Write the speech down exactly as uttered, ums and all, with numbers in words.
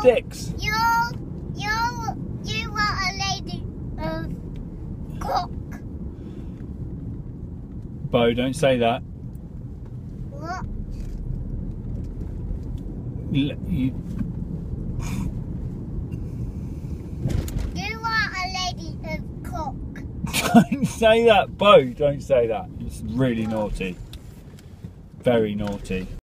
sticks. You're, you're, you are a lady of cock. Bo, don't say that. What? You, you, You are a lady of cock. don't say that, Bo. Don't say that. It's really naughty. Very naughty.